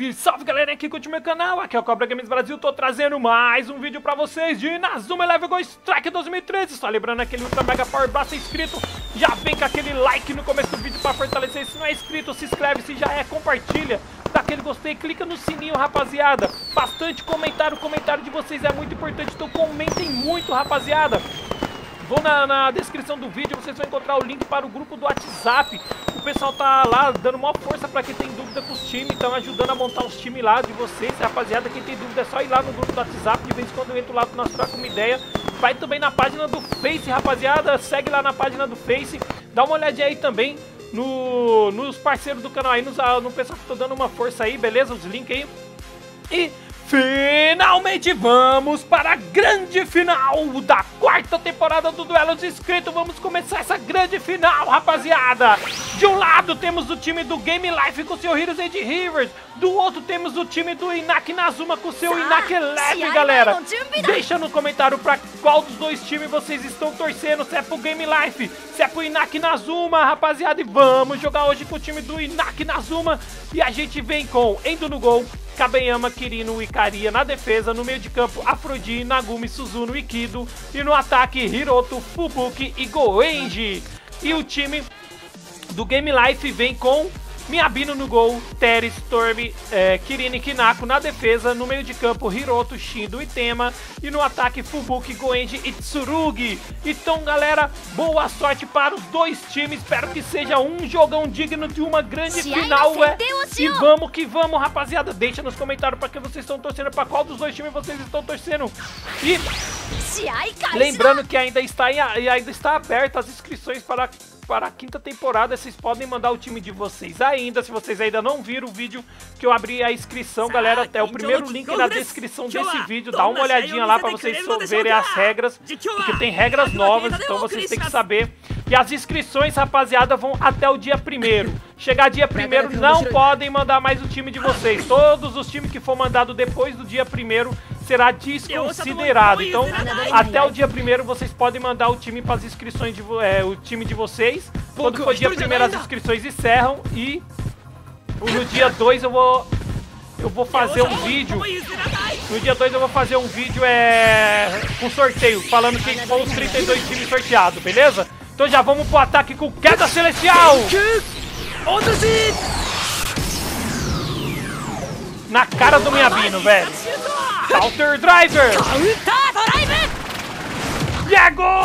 Salve, salve galerinha aqui curte meu canal, aqui é o Cobra Games Brasil, tô trazendo mais um vídeo pra vocês de Inazuma Eleven Go Strike 2013, só lembrando aquele Ultra Mega Power Blast inscrito, já vem com aquele like no começo do vídeo pra fortalecer, se não é inscrito, se inscreve, se já é, compartilha, dá aquele gostei, clica no sininho rapaziada, bastante comentário, o comentário de vocês é muito importante, então comentem muito rapaziada. Vou na descrição do vídeo, vocês vão encontrar o link para o grupo do WhatsApp. O pessoal tá lá dando maior força para quem tem dúvida com os times, estão ajudando a montar os times lá de vocês. Rapaziada, quem tem dúvida é só ir lá no grupo do WhatsApp, de vez em quando eu entro lá para nós trocar uma ideia. Vai também na página do Face, rapaziada, segue lá na página do Face. Dá uma olhadinha aí também nos parceiros do canal aí, no pessoal que tá dando uma força aí, beleza? Os links aí. E finalmente vamos para a grande final da quarta temporada do Duelo dos Inscritos. Vamos começar essa grande final, rapaziada. De um lado temos o time do Game Life com o seu Heroes and Rivers. Do outro temos o time do Inaki Inazuma com o seu Inaki Eleven, galera. Deixa no comentário para qual dos dois times vocês estão torcendo. Se é pro Game Life, se é pro Inaki Inazuma, rapaziada. E vamos jogar hoje com o time do Inaki Inazuma. E a gente vem com Endo no gol, Kabeyama, Kirino e Ikaria na defesa, no meio de campo Afrodite, Nagumi, Suzuno e Kido, e no ataque Hiroto, Fubuki e Goenji. E o time do Game Life vem com Miyabino no gol, Tery, Storm, Kirino e Kinako na defesa, no meio de campo Hiroto, Shindo e Tema, e no ataque Fubuki, Goenji e Tsurugi. Então galera, boa sorte para os dois times, espero que seja um jogão digno de uma grande final, e vamos que vamos, rapaziada. Deixa nos comentários para que vocês estão torcendo, para qual dos dois times vocês estão torcendo. E lembrando que ainda está aberta as inscrições para a quinta temporada, vocês podem mandar o time de vocês ainda, se vocês ainda não viram o vídeo que eu abri a inscrição, galera, é o primeiro link na descrição desse vídeo, dá uma olhadinha lá para vocês verem as regras, porque tem regras novas, então vocês têm que saber. E as inscrições, rapaziada, vão até o dia 1º. Chegar dia 1º, não podem mandar mais o time de vocês, todos os times que for mandado depois do dia 1º será desconsiderado. Então, até o dia 1º vocês podem mandar o time para as inscrições o time de vocês. Quando for dia 1º as inscrições encerram e no dia 2 eu vou fazer um vídeo. No dia 2 eu vou fazer um vídeo com sorteio, falando quem for os 32 times sorteados, beleza? Então já vamos pro ataque com Queda Celestial! Na cara do Miyabino, velho! Counter Driver! E é gol!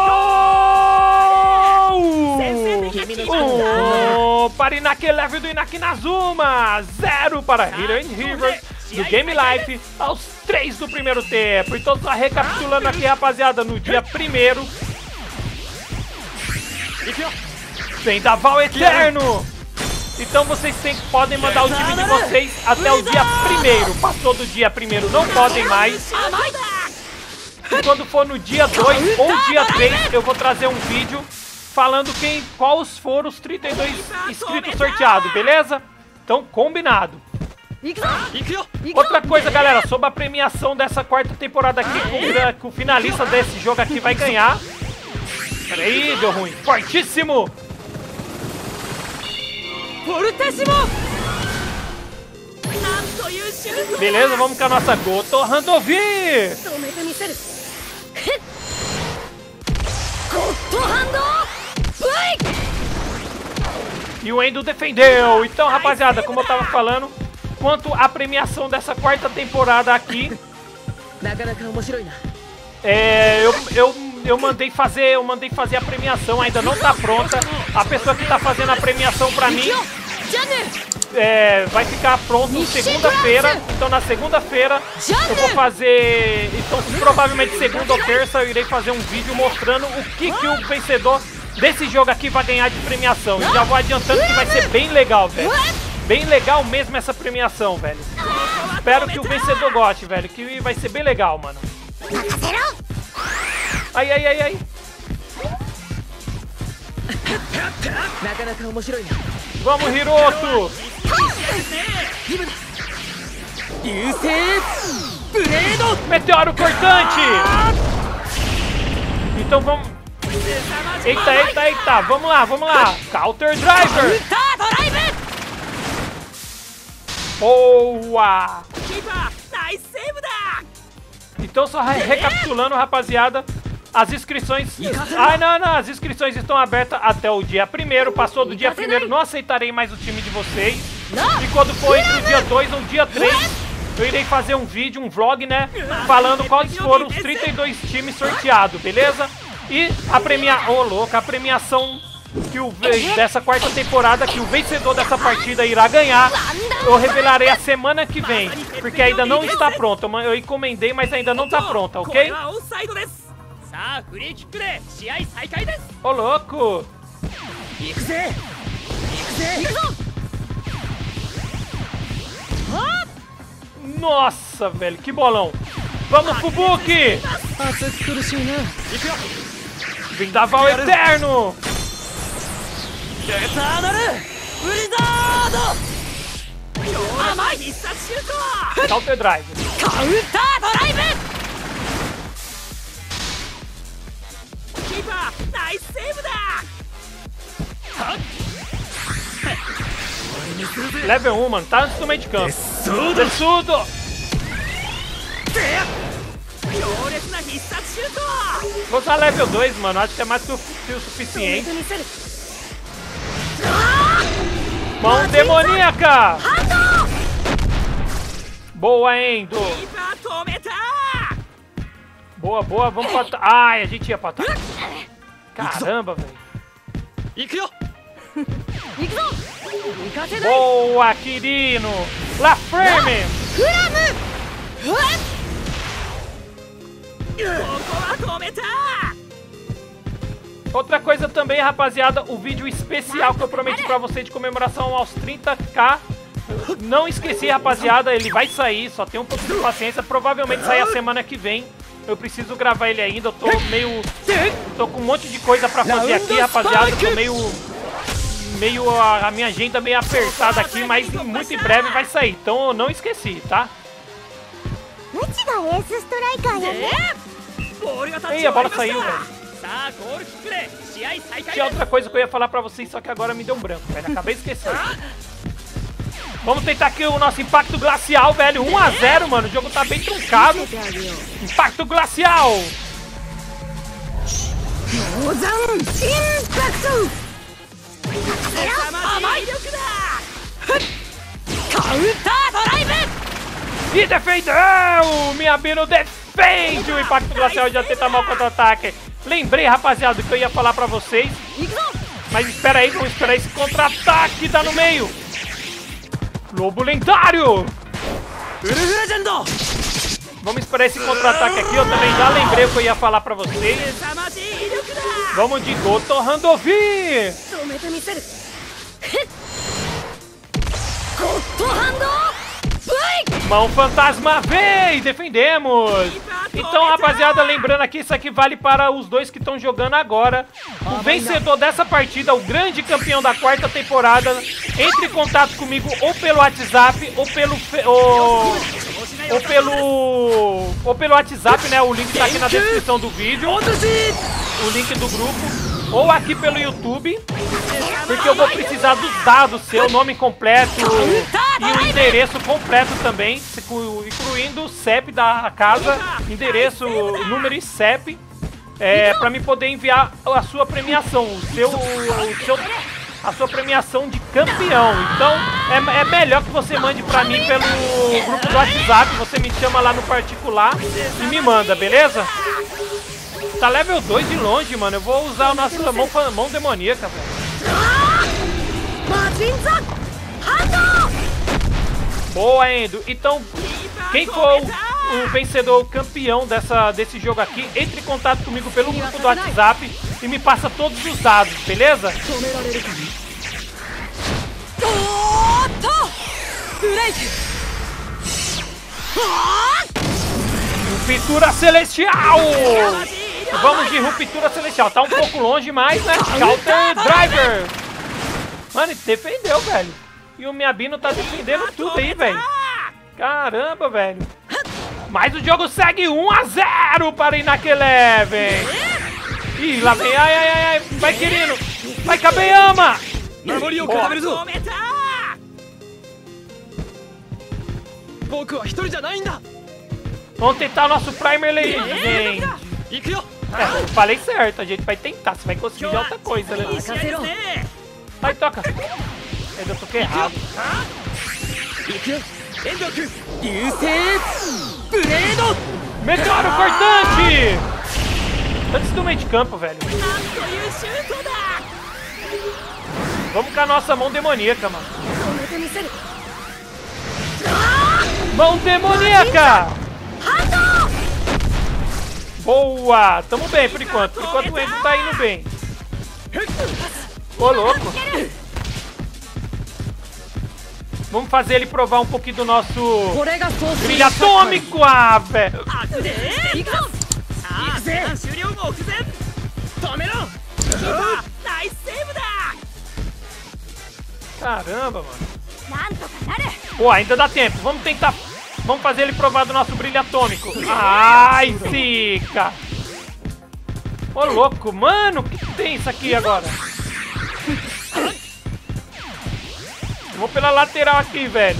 Para Inaki Eleven do Inaki Inazuma! 0 para Heroes and Rivers do Game Life aos 3 do primeiro tempo. Então só recapitulando aqui, rapaziada, no dia 1º Vendaval Eterno! Então vocês podem mandar o time de vocês até o dia 1º. Passou do dia 1º, não podem mais. E quando for no dia 2 ou dia 3, eu vou trazer um vídeo falando quais foram os 32 inscritos sorteados, beleza? Então, combinado. Outra coisa, galera, sobre a premiação dessa quarta temporada aqui, que o finalista desse jogo aqui vai ganhar. Peraí, deu ruim. Fortíssimo! Beleza, vamos com a nossa Goto Handovi! E o Endo defendeu. Então, rapaziada, como eu tava falando, quanto à premiação dessa quarta temporada aqui, eu mandei fazer a premiação, ainda não tá pronta. A pessoa que tá fazendo a premiação pra mim vai ficar pronto segunda-feira. Então na segunda-feira eu vou fazer. Então provavelmente segunda ou terça eu irei fazer um vídeo mostrando o que o vencedor desse jogo aqui vai ganhar de premiação. E já vou adiantando que vai ser bem legal, velho. Bem legal mesmo essa premiação, velho. Espero que o vencedor goste, velho. Que vai ser bem legal, mano. Ai, ai, ai, ai. Vamos, Hiroto! Meteoro cortante! Então vamos... Eita, eita, eita! Vamos lá, vamos lá! Counter Driver! Boa! Então, só recapitulando, rapaziada, as inscrições... Ai, não, as inscrições estão abertas até o dia 1º. Passou do dia 1º, não aceitarei mais o time de vocês. E quando for entre o dia 2 ou o dia 3, eu irei fazer um vídeo, um vlog, né? Falando quais foram os 32 times sorteados, beleza? E a premiação dessa quarta temporada, que o vencedor dessa partida irá ganhar, eu revelarei a semana que vem, porque ainda não está pronta. Eu encomendei, mas ainda não está pronta, ok? Ô, louco! Nossa, velho, que bolão! Vamos, Fubuki! Vendaval Eterno! Counter Drive! Level 1, mano, tá no meio de campo. Tessudo! Vou usar level 2, mano, acho que é mais que o suficiente. Mão demoníaca! Boa, Endo! Boa, boa, vamos pra... Ai, a gente ia pra trás. Caramba, velho. Boa, Kirino! La Frame! Outra coisa também, rapaziada, o vídeo especial que eu prometi pra vocês de comemoração aos 30k. Não esqueci, rapaziada, ele vai sair, só tem um pouco de paciência. Provavelmente sai a semana que vem. Eu preciso gravar ele ainda, eu tô tô com um monte de coisa pra fazer aqui, rapaziada. Tô a minha agenda meio apertada aqui, mas muito em breve vai sair. Então eu não esqueci, tá? Ei, a bola saiu, velho. Tinha outra coisa que eu ia falar pra vocês, só que agora me deu um branco, velho. Acabei esquecendo. Vamos tentar aqui o nosso Impacto Glacial, velho. 1 a 0, mano. O jogo tá bem truncado. Impacto Glacial. E defendeu! Miyabino defende o Impacto Glacial, já tenta mal contra-ataque. Lembrei, rapaziada, que eu ia falar pra vocês. Mas espera aí, vamos esperar esse contra-ataque, tá no meio. Lobo Lendário! Vamos esperar esse contra-ataque aqui, eu também já lembrei o que eu ia falar pra vocês. Vamos de Goto Handovi! Mão Fantasma vem! Defendemos! Então, rapaziada, lembrando aqui, isso aqui vale para os dois que estão jogando agora. O vencedor dessa partida, o grande campeão da quarta temporada, entre em contato comigo ou pelo WhatsApp ou pelo WhatsApp, né? O link tá aqui na descrição do vídeo. O link do grupo. Ou aqui pelo YouTube, porque eu vou precisar dos dados, seu nome completo e o endereço completo também, incluindo o CEP da casa, endereço, número e CEP, para me poder enviar a sua premiação, a sua premiação de campeão. Então é melhor que você mande pra mim pelo grupo do WhatsApp, você me chama lá no particular e me manda, beleza? Tá level 2 de longe, mano. Eu vou usar a nossa mão demoníaca, velho. Boa, Endo. Então, quem for o vencedor, o campeão desse jogo aqui, entre em contato comigo pelo grupo do WhatsApp e me passa todos os dados, beleza? Ruptura Celestial! Vamos de Ruptura Celestial. Tá um pouco longe, mas, né? Counter Driver! Mano, ele defendeu, velho. E o Miyabino tá defendendo tudo aí, velho. Caramba, velho. Mas o jogo segue 1 a 0 para Inakeleven. Ih, lá vem. Ai, ai, ai. Vai, Kirino. Vai, Kabeyama. Vamos tentar o nosso Primer Legend. Eu falei certo, a gente vai tentar. Você vai conseguir de outra coisa, né? Vai, toca. Eu toquei errado. Meteoro cortante! Antes do meio de campo, velho. Vamos com a nossa mão demoníaca, mano. Mão demoníaca! Boa! Tamo bem por enquanto. Por enquanto o Enzo tá indo bem. Ô, louco. Vamos fazer ele provar um pouquinho do nosso brilho atômico, velho. Caramba, mano. Pô, ainda dá tempo. Vamos tentar. Vamos fazer ele provar do nosso brilho atômico. Ai, zica. Ô, louco. Mano, o que tem isso aqui agora? Vou pela lateral aqui, velho.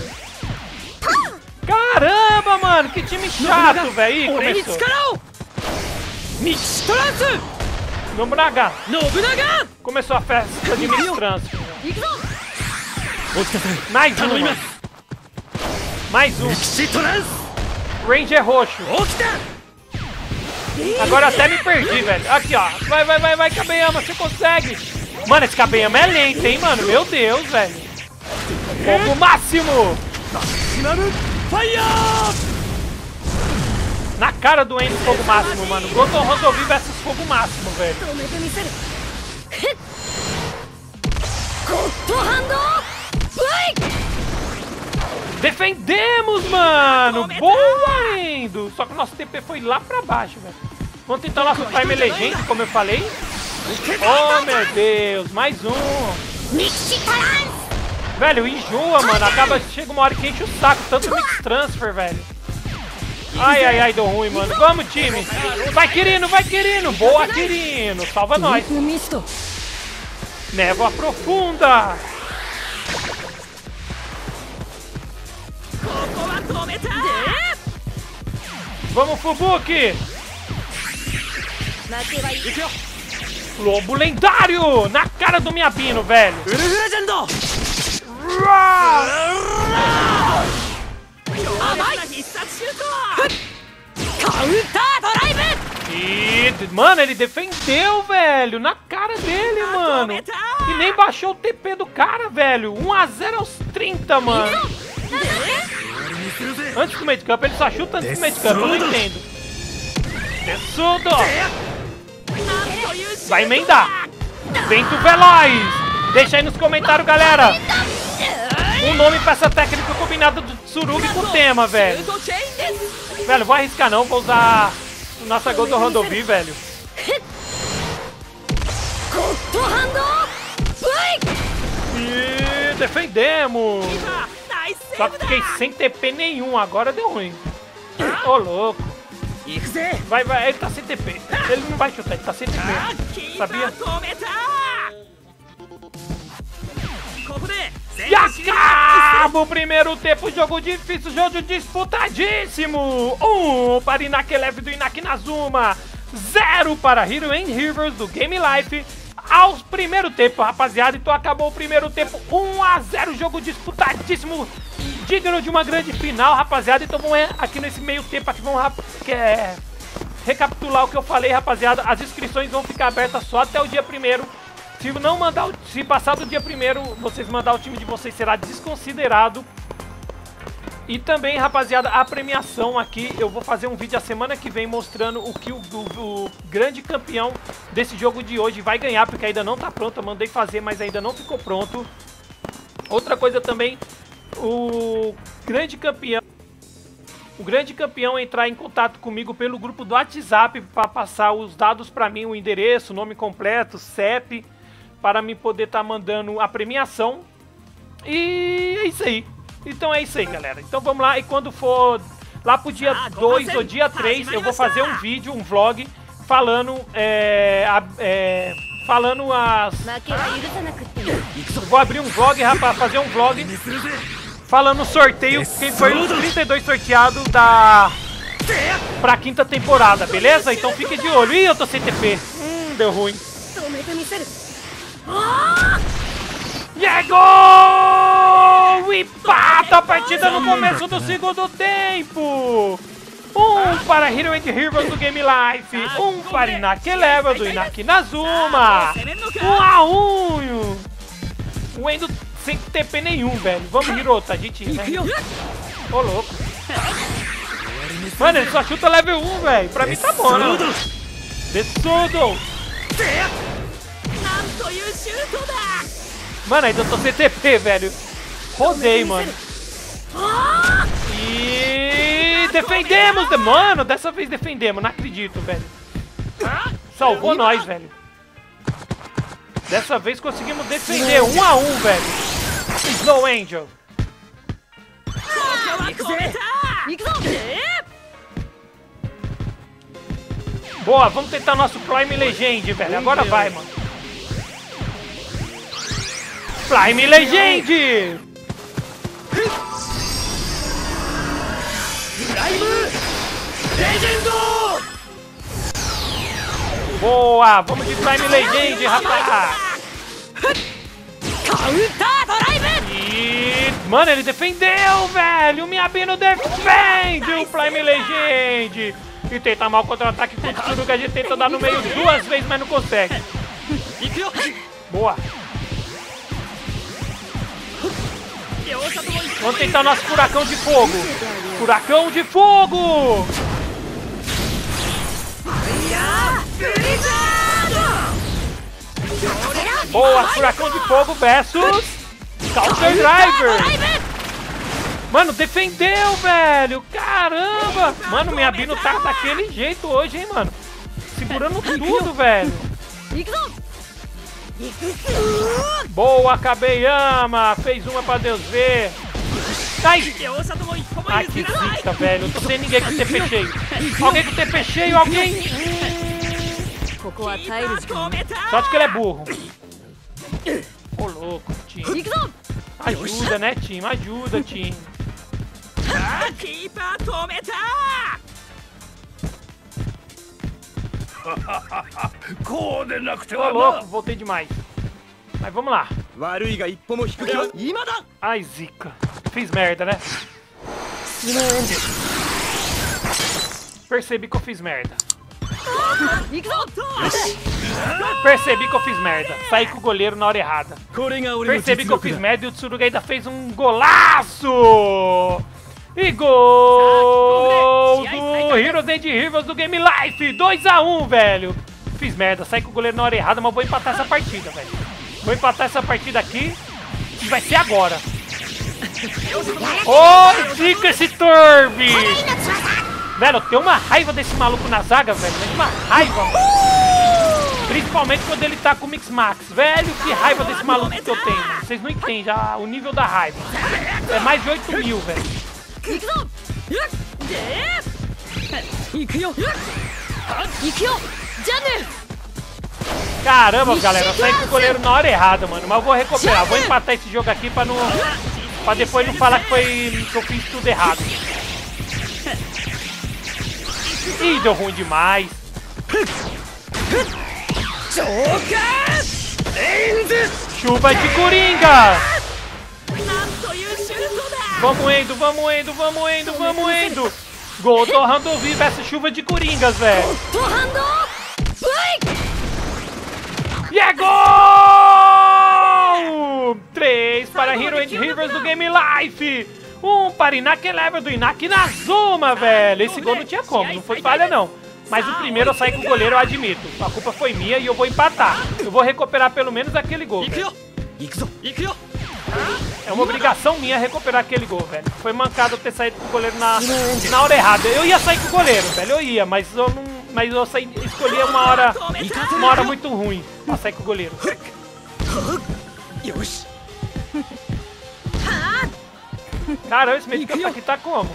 Caramba, mano. Que time chato, velho. Começou. Nobunaga. Começou a festa de Mix-Transfer. Mais um, mano. Mais um. Ranger roxo. Agora até me perdi, velho. Aqui, ó. Vai, Kabeyama. Você consegue. Mano, esse Kabeyama é lento, hein, mano. Meu Deus, velho. Fogo máximo. Na cara do Enzo, fogo máximo, mano. Goto Rodovi versus fogo máximo, velho. Defendemos, mano! Boa, Endo! Só que o nosso TP foi lá pra baixo, velho. Vamos tentar o nosso Prime Legend, como eu falei. Oh, meu Deus! Mais um! Velho, enjoa, mano. Chega uma hora que enche o saco. Tanto Mix Transfer, velho. Ai, deu ruim, mano. Vamos, time! Vai, Kirino! Boa, Kirino! Salva nós! Névoa profunda! Vamos, Fubuki! Lobo lendário! Na cara do Miyabino, velho! E, mano, ele defendeu, velho! Na cara dele, mano! E nem baixou o TP do cara, velho! 1-0 aos 30, mano! Antes do meio de campo, ele só chuta antes do meio de campo, eu não entendo. Tessudo! Vai emendar! Vento veloz! Deixa aí nos comentários, galera! Um nome pra essa técnica combinada do Tsurugi com o tema, velho. Velho, vou arriscar não, vou usar nossa Goto Rodovi, velho. E defendemos! Só que fiquei sem TP nenhum, agora deu ruim. Ô, louco. Vai, ele tá sem TP. Ele não vai chutar, ele tá sem TP. Sabia? E acaba o primeiro tempo, jogo difícil, jogo disputadíssimo. 1 para Inaki Leve do Inaki Inazuma, 0 para Hero and Rivers do Game Life. Aos primeiro tempo, rapaziada, então acabou o primeiro tempo, 1-0, jogo disputadíssimo, digno de uma grande final, rapaziada. Então vamos aqui nesse meio tempo, aqui vamos recapitular o que eu falei, rapaziada. As inscrições vão ficar abertas só até o dia 1º. Se passar do dia 1º, vocês mandar o time de vocês, será desconsiderado. E também, rapaziada, a premiação aqui, eu vou fazer um vídeo a semana que vem mostrando o que o grande campeão desse jogo de hoje vai ganhar, porque ainda não tá pronto, eu mandei fazer, mas ainda não ficou pronto. Outra coisa também, o grande campeão entrar em contato comigo pelo grupo do WhatsApp para passar os dados para mim, o endereço, o nome completo, CEP, para me poder estar mandando a premiação. E é isso aí. Então é isso aí, galera. Então vamos lá, e quando for lá pro dia 2 ou dia 3, eu vou fazer um vídeo, um vlog, falando vou abrir um vlog, rapaz, fazer um vlog Falando no sorteio, quem foi os 32 sorteados pra quinta temporada, beleza? Então fique de olho. Ih, eu tô sem TP. Deu ruim. E é gol! Empata a partida no começo do segundo tempo. Um para Hero and Heroes do Game Life. Um para Inaki Level do Inaki Nazuma. 1-1. O Endo sem TP nenhum, velho. Vamos, Hiroto, a gente... Né? Ô, louco. Mano, ele só chuta level 1, velho. Pra mim tá bom, né? Dessudo. Mano, ainda tô sem TP, velho. Rodei, mano. E... defendemos, mano. Dessa vez defendemos, não acredito, velho. Salvou nós, velho. Dessa vez conseguimos defender 1-1, velho. Snow Angel. Boa, vamos tentar nosso Prime Legend, velho. Agora vai, mano. Prime Legend! Boa, vamos de Prime Legend, rapaz. E... mano, ele defendeu, velho. O Miyabino defende o Prime Legend. E tenta mal contra-ataque com o Tsuru, que a gente tenta dar no meio 2 vezes, mas não consegue. Boa. Vamos tentar nosso Furacão de Fogo. Furacão de Fogo! Boa, Furacão de Fogo versus Counter Driver. Mano, defendeu, velho. Caramba. Mano, minha Bino tá daquele jeito hoje, hein, mano. Segurando tudo, velho. Boa, Kabeyama. Fez uma pra Deus ver. Ai, ai, que zica, velho. Eu tô sem ninguém com TP cheio. Alguém com TP cheio, alguém... Só que ele é burro. Ô, louco, time. Ajuda, né, time? Ajuda, time. Ô, louco, voltei demais. Mas vamos lá. Ai, zica. Fiz merda, né? Percebi que eu fiz merda. Percebi que eu fiz merda. Saí com o goleiro na hora errada. Percebi que eu fiz merda e o Tsuruga ainda fez um golaço! E gol do Heroes and Heroes do Game Life! 2-1, velho! Fiz merda, saí com o goleiro na hora errada, mas vou empatar essa partida, velho. Vou empatar essa partida aqui e vai ser agora. Oh, fica esse Torb! Velho, eu tenho uma raiva desse maluco na zaga, velho. Mas uma raiva, mano. Principalmente quando ele tá com o Mix Max. Velho, que raiva desse maluco que eu tenho. Vocês não entendem já o nível da raiva. É mais de 8 mil, velho. Caramba, galera. Eu saí com o goleiro na hora errada, mano. Mas eu vou recuperar. Vou empatar esse jogo aqui pra, não, pra depois não falar que eu fiz tudo errado. Ih, deu ruim demais. Chuva de Coringa. Vamos, Endo, vamos, Endo, vamos, Endo, vamos, Endo. Gol do Randovi versus chuva de Coringas, velho. E é gol! 3 para Hero and Heroes do Game Life. 1 para Inaki Level do Inaki Nazuma, velho. Esse gol não tinha como, não foi falha não. Mas o primeiro eu saí com o goleiro, eu admito. A culpa foi minha e eu vou empatar. Eu vou recuperar pelo menos aquele gol, velho. É uma obrigação minha recuperar aquele gol, velho. Foi mancado eu ter saído com o goleiro na hora errada. Eu ia sair com o goleiro, velho, eu ia, mas eu não... Mas eu escolhi uma hora muito ruim pra sair com o goleiro. Caramba, esse meio de campo aqui tá como?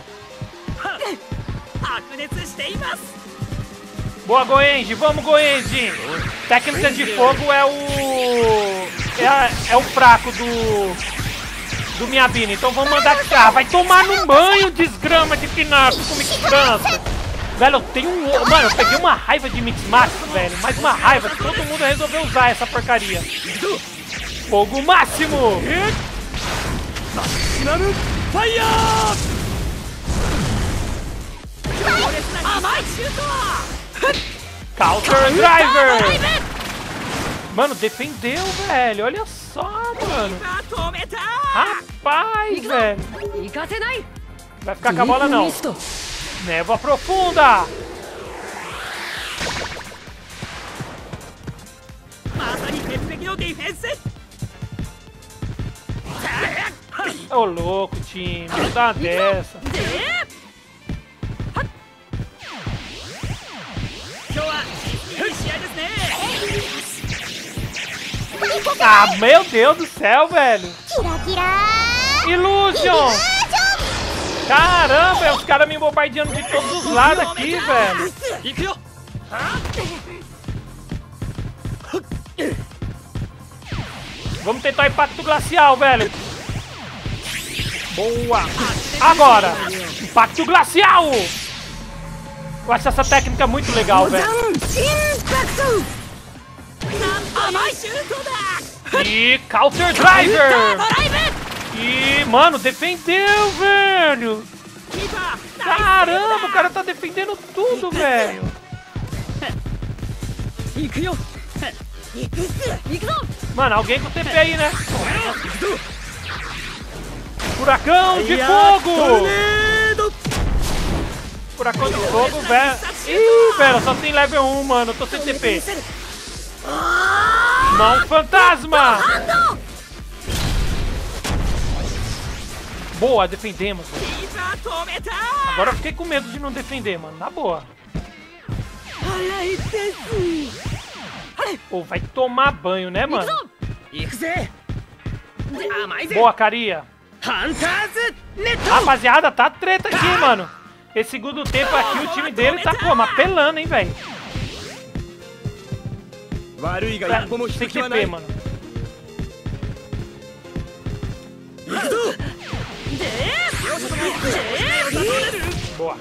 Boa, Goenji, vamos, Goenji! Técnica de fogo é o... É o fraco do Miabini. Então vamos mandar cá. Vai tomar no banho, desgrama de Knack com Mix Master. Velho, eu tenho um... Mano, eu peguei uma raiva de Mix Master, velho. Mais uma raiva. Todo mundo resolveu usar essa porcaria. Fogo máximo! Counter Driver! Mano, defendeu, velho. Olha só, mano. Rapaz, velho. Vai ficar com a bola, não. Névoa profunda. Ô, louco, time. Não dá uma dessa. Ah, meu Deus do céu, velho. Illusion. Caramba, os caras me bombardeando de todos os lados aqui, velho. Vamos tentar o impacto glacial, velho. Boa. Agora, impacto glacial. Eu acho essa técnica muito legal, velho. E Counter Driver. E, mano, defendeu, velho. Caramba, o cara tá defendendo tudo, velho. Mano, alguém com TP aí, né? Furacão de fogo! Furacão de fogo, velho. Ih, velho, só tem level 1, mano. Eu tô sem TP. Mão fantasma! Boa, defendemos. Agora eu fiquei com medo de não defender, mano. Na boa. Pô, vai tomar banho, né, mano? Boa, Caria. Rapaziada, tá treta aqui, mano. Esse segundo tempo aqui, o time dele tá como? Apelando, hein, velho. Sem TP, mano. Boa.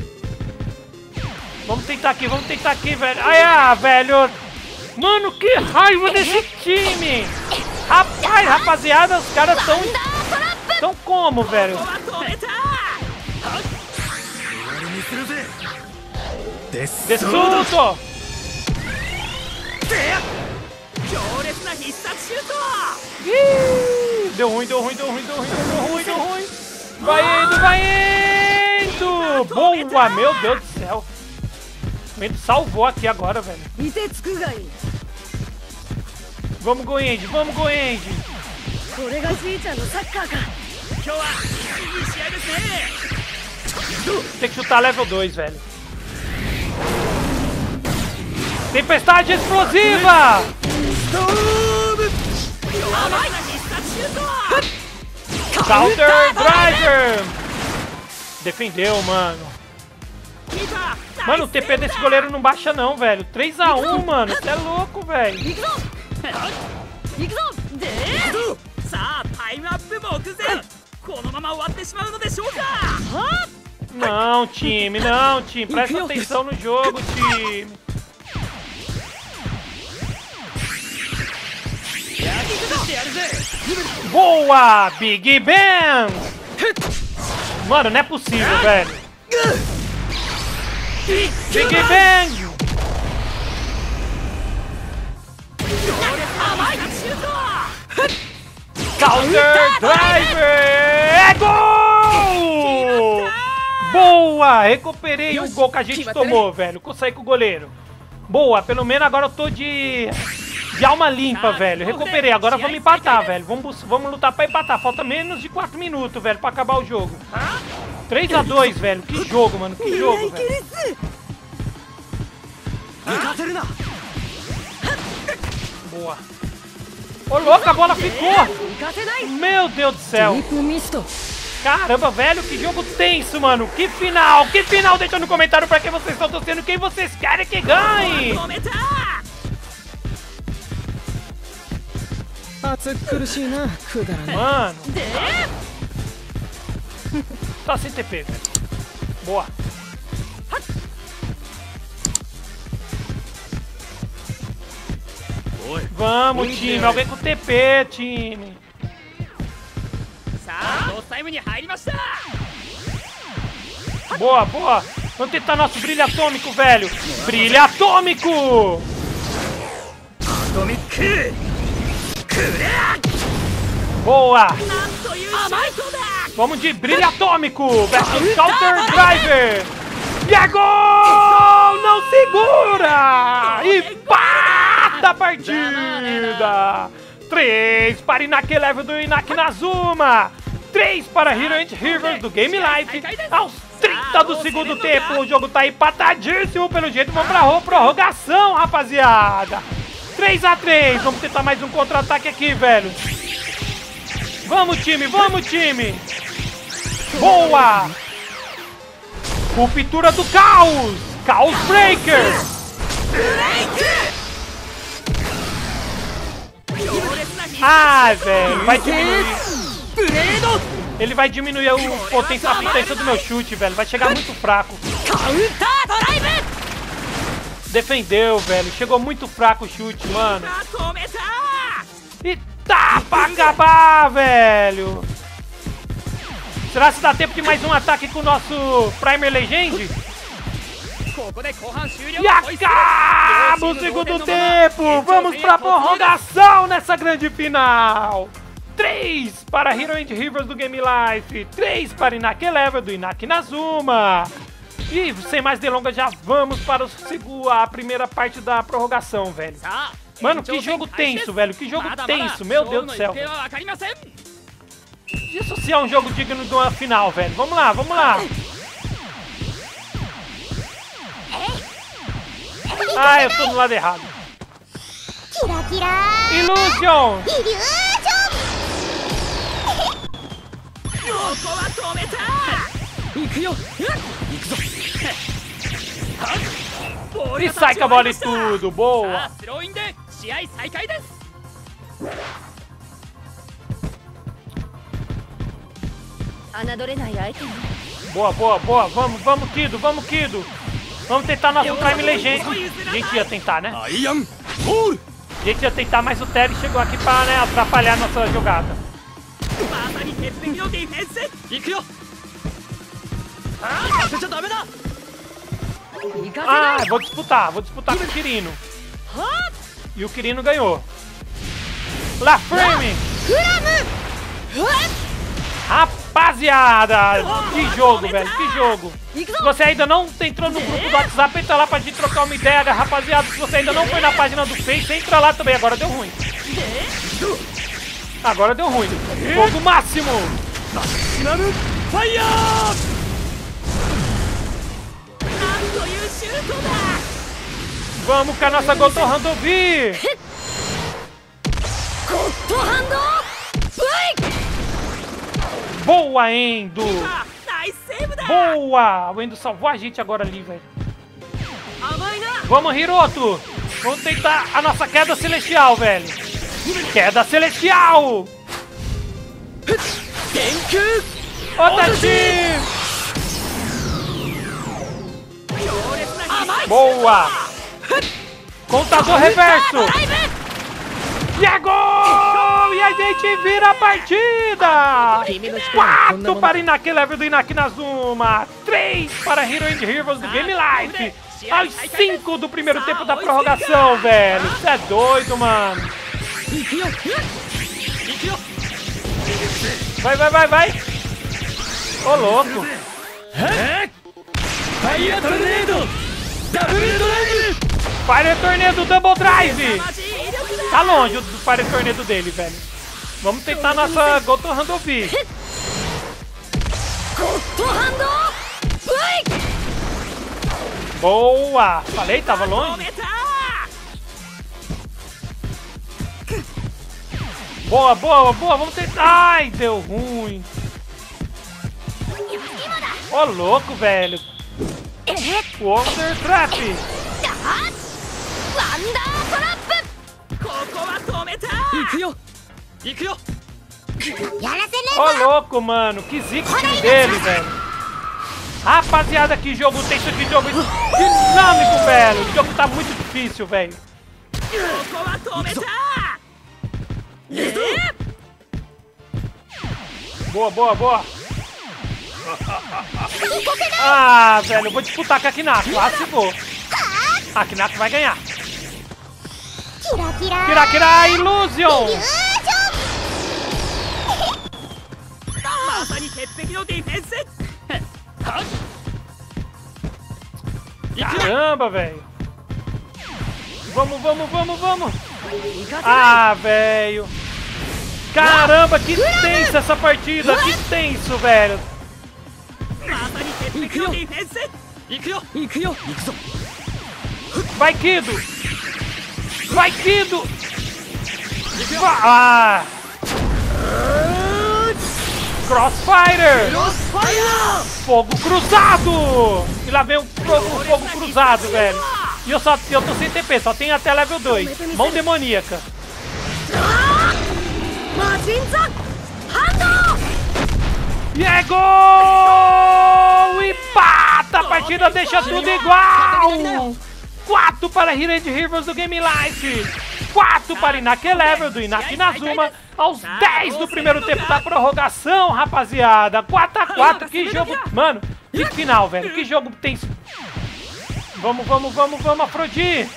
Vamos tentar aqui, velho. Ai, velho. Mano, que raiva desse time. Rapaz, rapaziada, os caras tão como, velho? Dessulto. Deu ruim. Vai indo. Boa, meu Deus do céu. O Endo salvou aqui agora, velho. Vamos, Goenji. Tem que chutar level 2, velho. Tempestade explosiva! Counter Driver! Defendeu, mano. Mano, o TP desse goleiro não baixa não, velho. 3 a 1, mano. Você é louco, velho. Não, time. Presta atenção no jogo, time. Boa, Big Bang! Mano, não é possível, velho. Big Bang! Counter Driver! É gol! Boa! Recuperei o gol que a gente tomou, velho. Consegui com o goleiro. Boa, pelo menos agora eu tô de alma limpa, velho. Recuperei, agora vamos empatar, velho. Vamos lutar pra empatar. Falta menos de 4 minutos, velho, pra acabar o jogo. 3 a 2, velho. Que jogo, mano. Que jogo, velho. Boa. Ô, louco, a bola ficou. Meu Deus do céu. Caramba, velho, que jogo tenso, mano. Que final. Deixa no comentário pra quem vocês estão torcendo. Quem vocês querem que ganhe. Mano. Tá sem TP, velho. Boa. Vamos, time. Alguém com TP, time. Boa, boa. Vamos tentar nosso brilho atômico, velho. Brilho atômico! Boa! Vamos de brilho atômico versus Counter Driver! E é gol! Não segura! E pata a partida! 3 para Inaki Level do Inaki Nazuma! 3 para Hero and Heroes do Game Life! Aos 30 do segundo tempo, o jogo tá empatadíssimo pelo jeito. Vamos pra prorrogação, rapaziada! 3 a 3, vamos tentar mais um contra-ataque aqui, velho. Vamos, time, vamos, time. Boa! Ruptura do caos. Chaos Breaker. Ah, velho, vai diminuir. Ele vai diminuir a potência do meu chute, velho. Vai chegar muito fraco. Defendeu, velho. Chegou muito fraco o chute, mano. E tá pra acabar, velho. Será que dá tempo de mais um ataque com o nosso Primer Legend? E acaba o segundo tempo. Vamos pra prorrogação nessa grande final. 3 para Hero and Heroes do Game Life. 3 para Inaki Level do Inaki Nazuma. E sem mais delongas, já vamos para a primeira parte da prorrogação, velho. Mano, que jogo tenso, velho. Que jogo tenso, meu Deus do céu. Isso sim é um jogo digno de uma final, velho. Vamos lá, vamos lá. Ah, eu tô no lado errado. Illusion! E sai com a bola e tudo, boa! Boa, boa, boa! Vamos, vamos, Kido, vamos, Kido! Vamos tentar nosso Prime Legend. A gente ia tentar, né? A gente ia tentar, mas o Terry chegou aqui pra, né, atrapalhar a nossa jogada. Ah, vou disputar com o Kirino. E o Kirino ganhou. La Frame! Rapaziada, que jogo, velho, que jogo. Se você ainda não entrou no grupo do WhatsApp, entra lá pra gente trocar uma ideia, rapaziada. Se você ainda não foi na página do Face, entra lá também. Agora deu ruim. Agora deu ruim. Fogo máximo. Vamos com a nossa Gotohando V. Boa, Endo. Boa. O Endo salvou a gente agora ali, velho. Vamos, Hiroto. Vamos tentar a nossa queda celestial, velho. Queda celestial. Otachi. Boa. Contador reverso. E é gol! E a gente vira a partida! 4 para Inaki Level do Inaki Nazuma. 3 para Hero and Heroes do Game Life. Aos 5 do primeiro tempo da prorrogação, velho. Isso é doido, mano. Vai, vai, vai, vai. Ô, louco. Fire Tornado Double Drive. Tá longe do Fire Tornado dele, velho. Vamos tentar nossa Gotohando V. Boa! Falei, tava longe. Boa, boa, boa. Vamos tentar. Ai, deu ruim. Ô, louco, velho. Wonder Trap. Ô, louco, mano. Que zica o time dele, velho. Rapaziada, que jogo tenso, que jogo dinâmico, velho. O jogo tá muito difícil, velho. Boa, boa, boa. Ah, velho, eu vou disputar com a Kinako. Ah, se vou. A Kinako vai ganhar. Kira Kira Illusion! Caramba, velho. Vamos, vamos, vamos, vamos. Ah, velho. Caramba, que tensa essa partida. Que tenso, velho. Vai, Kido. Vai, Kido. Ah. Crossfire. Fogo cruzado. E lá vem o fogo cruzado, velho. E eu tô sem TP, só tenho até level 2. Mão demoníaca. E é gol! E pata! A partida deixa tudo igual! 4 para Hero and Heroes do Game Life. 4 para Inaki Level do Inaki Inazuma. Aos 10 do primeiro tempo da prorrogação, rapaziada. 4 a 4, que jogo... Mano, que final, velho. Que jogo tem... Vamos, vamos, vamos, vamos, Afrodite.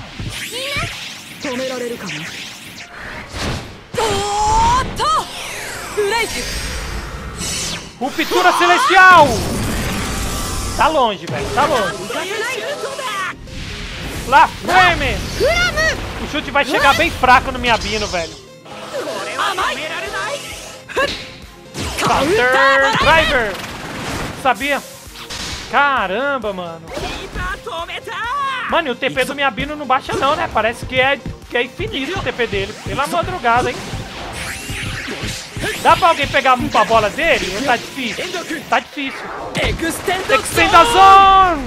Ruptura Celestial. Tá longe, velho. Tá longe. La Flame. O chute vai chegar bem fraco no Miabino, velho. Counter Driver. Sabia? Caramba, mano. Mano, e o TP do Miabino não baixa não, né? Parece que é infinito o TP dele. Pela madrugada, hein? Dá pra alguém pegar a bola dele? Ou tá difícil? Tá difícil. Extend a Zone!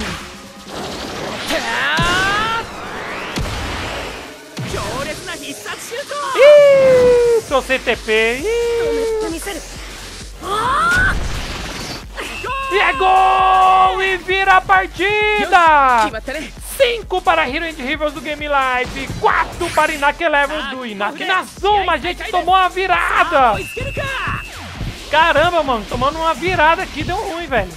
Ih, tô sem TP. E é gol! E vira a partida! 5 para Hero and Heroes do Game Life, 4 para Inaki Level do Inaki Inazuma. A gente tomou uma virada! Caramba, mano, tomando uma virada aqui, deu ruim, velho.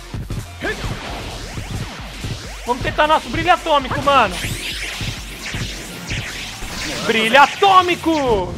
Vamos tentar nosso brilho atômico, mano. Brilho atômico!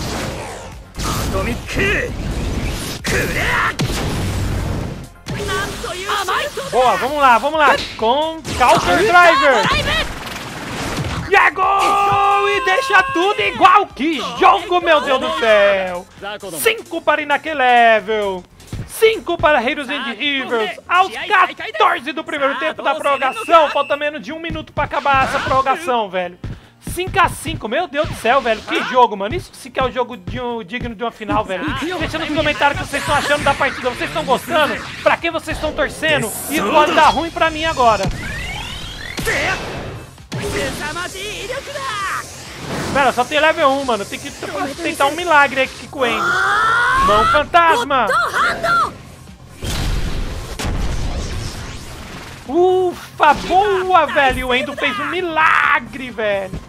Boa, vamos lá, vamos lá. Com Counter Driver. E é gol! E deixa tudo igual. Que jogo, meu Deus do céu. 5 para Inaki Level. 5 para Heroes and Heroes. Aos 14 do primeiro tempo da prorrogação. Falta menos de 1 minuto para acabar essa prorrogação, velho. 5 a 5, meu Deus do céu, velho. Que jogo, mano. Isso sim que é o jogo digno de uma final, velho. Deixa nos comentários o que vocês estão achando da partida. Vocês estão gostando? Pra quem vocês estão torcendo? E pode dar ruim pra mim agora. Pera, só tem level 1, mano. Tem que tentar um milagre aqui com o Endo. Mão fantasma. Ufa, boa, velho. O Endo fez um milagre, velho.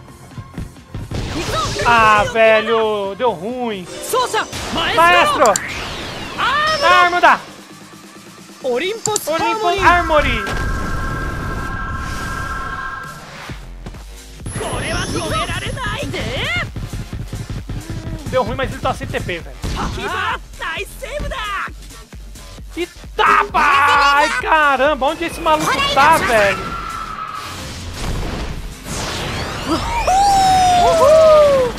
Ah, velho, deu ruim. Maestro! Armada! Olympus Armory! Deu ruim, mas ele tá sem TP, velho. E tapa! Ai, caramba, onde esse maluco tá, velho? Uhul!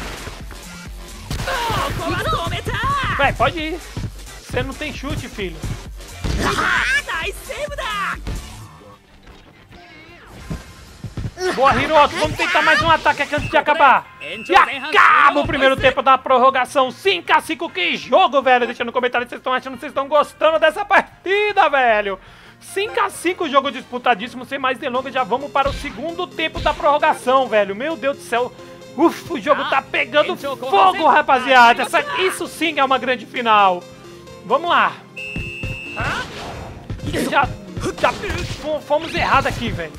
Vai, pode ir. Você não tem chute, filho. Boa, Hiroto. Vamos tentar mais um ataque aqui antes de acabar. E acaba o primeiro tempo da prorrogação. 5 a 5. Que jogo, velho. Deixa no comentário se vocês estão achando, se vocês estão gostando dessa partida, velho. 5 a 5, jogo disputadíssimo. Sem mais delongas, já vamos para o segundo tempo da prorrogação, velho. Meu Deus do céu. Ufa, o jogo tá pegando fogo, rapaziada. Isso sim é uma grande final. Vamos lá. Já fomos errados aqui, velho.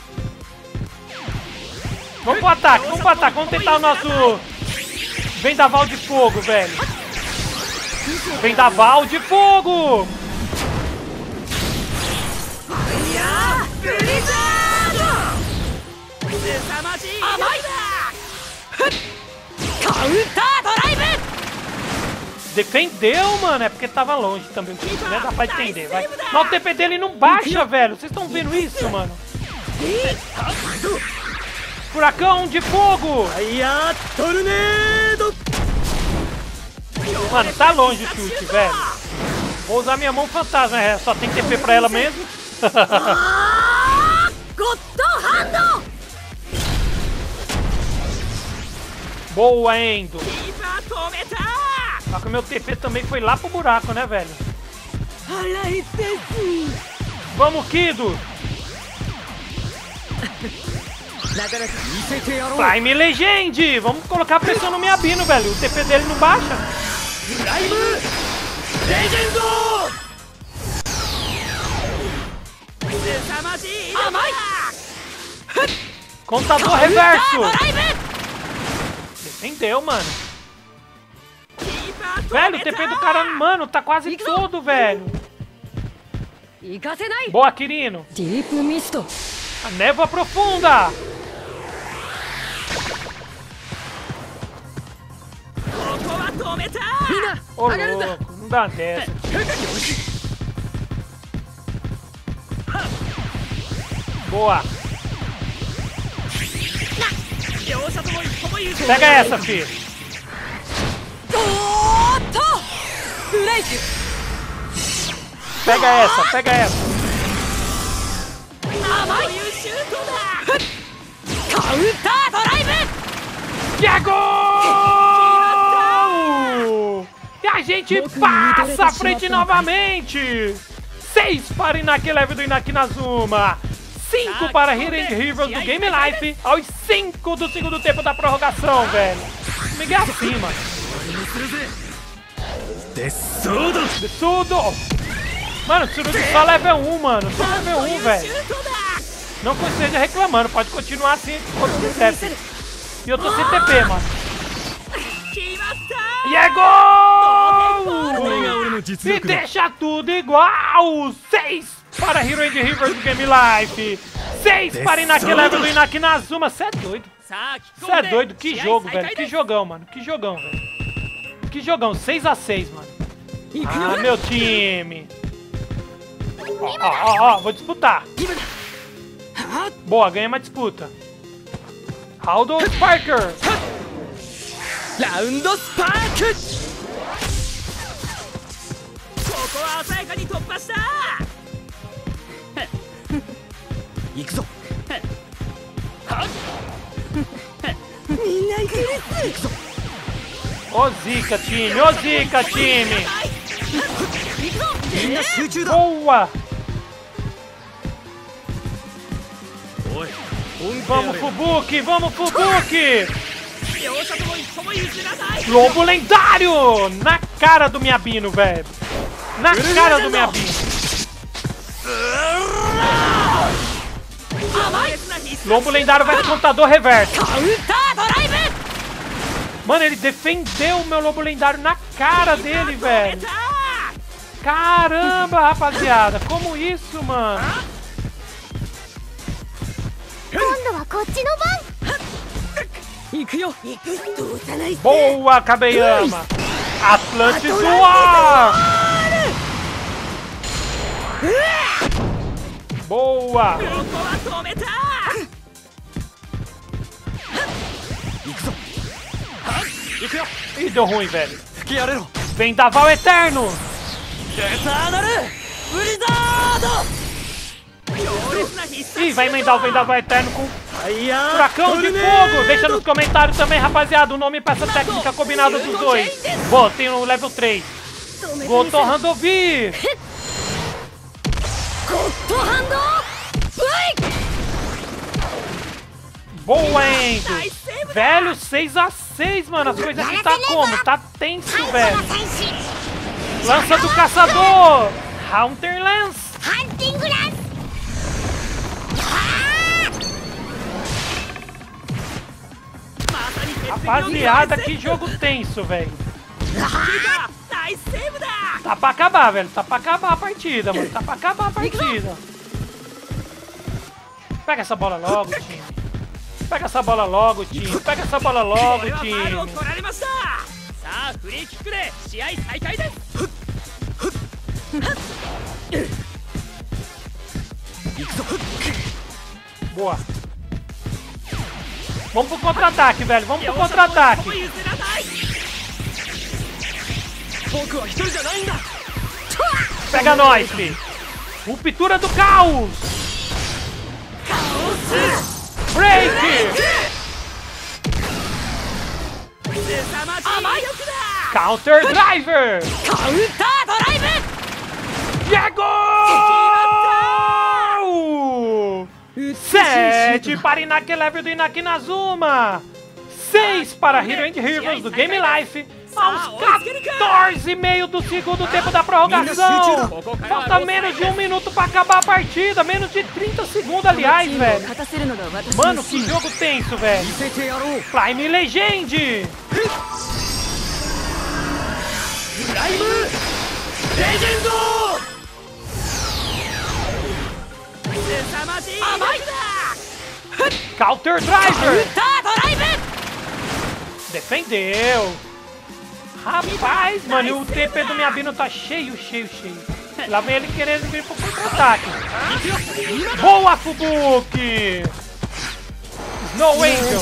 Vamos pro ataque, vamos pro ataque. Vamos tentar o nosso vendaval de fogo, velho. Vendaval de fogo! Defendeu, mano. É porque tava longe também. Né? Dá pra entender, vai. Mas o TP dele não baixa, velho. Vocês estão vendo isso, mano? Furacão de fogo! Mano, tá longe o chute, velho. Vou usar minha mão fantasma, né? Só tem TP pra ela mesmo. Boa, Endo. Só que o meu TP também foi lá pro buraco, né, velho? Vamos, Kido! Prime Legend! Vamos colocar pressão no Miabino, velho. O TP dele não baixa. Contador reverso! Defendeu, mano. Velho, o TP do cara, mano, tá quase todo, velho. Boa, Kirino. A névoa profunda. Ô, louco, não dá dessa. Boa. Pega essa, filho. Pega essa, pega essa. Que é gol! E a gente passa à frente novamente. 6 para Inaki Leve do Inaki Inazuma. 5 para Hidden Heroes do Game Life. Aos 5 do segundo tempo da prorrogação, velho. Miguel acima. Dessudo! Mano, Tsurugi só level 1, mano. Só level 1, velho. Não que eu esteja reclamando. Pode continuar assim quando quiser. E eu tô sem TP, mano. E é gol! E deixa tudo igual! 6 para Hero and Rivers do Game Life. 6 para Inaki Level do Inaki Inazuma. Cê é doido. Cê é doido. Que jogo, velho. Que jogão, mano. Que jogão, velho. Que jogão. 6 a 6, mano. Ah, meu time. Ó, vou disputar. Boa, ganha uma disputa. Aldo Sparker. Round Spark. Ô Zika, time! Ô Zika, time! Boa! Vamos, Fubuki! Vamos, Fubuki! Lobo lendário! Na cara do Miabino, velho! Na cara do Miabino! Lobo lendário vai contador reverso! Mano, ele defendeu o meu lobo lendário na cara dele, velho! Caramba, rapaziada! Como isso, mano? Boa, Kabeyama! Atlantis do ar! Boa! Ih, deu ruim, velho. Vendaval Eterno! Ih, vai emendar o Vendaval Eterno com Furacão de Fogo! Deixa nos comentários também, rapaziada, o nome pra essa técnica combinada dos dois. Boa, tem o level 3. Gotohandovi! Boa, Endo. Velho, 6-6, mano. As coisas aqui tá como? Tá tenso, velho. Lança do caçador. Hunter Lance. Rapaziada, que jogo tenso, velho. Tá pra acabar, velho. Tá pra acabar a partida, mano. Tá pra acabar a partida. Pega essa bola logo, time. Pega essa bola logo, time. Pega essa bola logo, time. Boa. Vamos pro contra-ataque, velho. Vamos pro contra-ataque. Pega nós, filho. Ruptura do caos. Break. Counter Driver. Chegou! 7 para Inaki Level do Inaki Inazuma. 6 para Hero and Heroes do Game Life. Aos 14,5 do segundo tempo da prorrogação. Falta menos de 1 minuto para acabar a partida. Menos de 30 segundos, aliás, velho. Mano, que jogo tenso, velho. Prime Legend. Counter Driver. Defendeu. Rapaz, mano, e o TP do Miyabino tá cheio. Lá vem ele querendo vir pro contra-ataque. Boa, Fubuki! Snow Angel.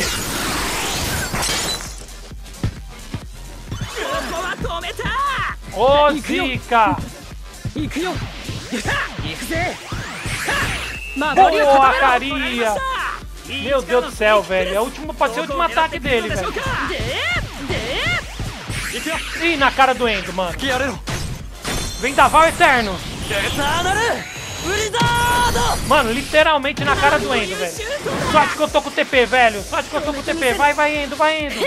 Ô, Zika! Boa, Caria! Meu Deus do céu, velho. Pode ser o último ataque dele, velho. Ih, na cara do Endo, mano. Vendaval Eterno. Mano, literalmente na cara do Endo, velho. Sorte que eu tô com o TP, velho. Sorte que eu tô com o TP. Vai, Endo, vai, Endo.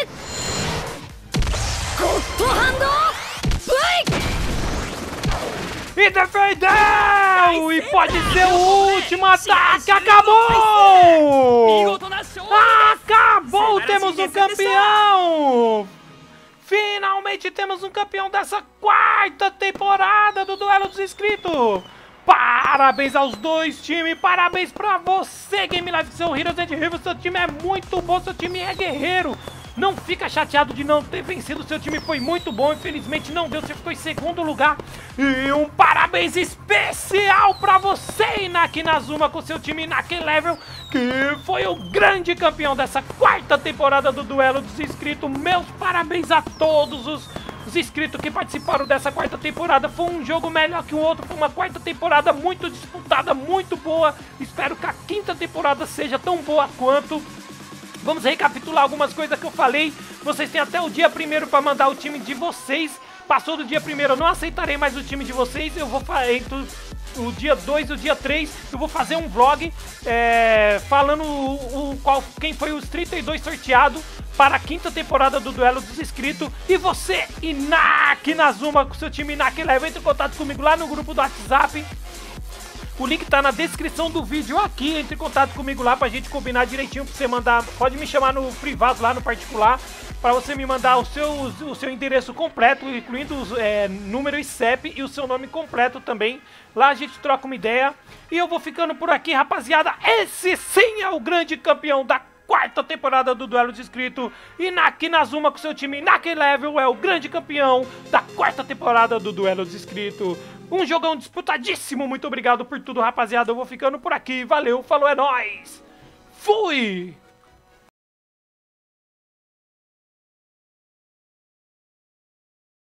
E defendeu! E pode ser o último ataque! Acabou! Acabou! Temos um campeão! Finalmente temos um campeão dessa quarta temporada do Duelo dos Inscritos! Parabéns aos dois times, parabéns pra você, Game Life, seu Heroes and Heroes, seu time é muito bom, seu time é guerreiro. Não fica chateado de não ter vencido, seu time foi muito bom, infelizmente não deu, você ficou em segundo lugar. E um parabéns especial pra você, Inaki Inazuma, com seu time Inaki Level, que foi o grande campeão dessa quarta temporada do Duelo dos Inscritos. Meus parabéns a todos os inscritos que participaram dessa quarta temporada. Foi um jogo melhor que o outro, foi uma quarta temporada muito disputada, muito boa. Espero que a quinta temporada seja tão boa quanto. Vamos recapitular algumas coisas que eu falei. Vocês têm até o dia 1º para mandar o time de vocês. Passou do dia 1º, eu não aceitarei mais o time de vocês. Eu vou fazer entre o dia 2 e o dia 3. Eu vou fazer um vlog falando quem foi os 32 sorteados para a quinta temporada do Duelo dos Inscritos. E você, Inaki Inazuma, com seu time Inaki Level, entre em contato comigo lá no grupo do WhatsApp. O link tá na descrição do vídeo aqui. Entre em contato comigo lá pra gente combinar direitinho, pra você mandar. Pode me chamar no privado lá, no particular, pra você me mandar o seu endereço completo, incluindo os número e CEP e o seu nome completo também. Lá a gente troca uma ideia. E eu vou ficando por aqui, rapaziada. Esse sim é o grande campeão da quarta temporada do Duelo dos Inscritos. Inaki Inazuma com seu time Inaki Level é o grande campeão da quarta temporada do Duelo dos Inscritos. Um jogão disputadíssimo. Muito obrigado por tudo, rapaziada. Eu vou ficando por aqui. Valeu, falou, é nóis. Fui!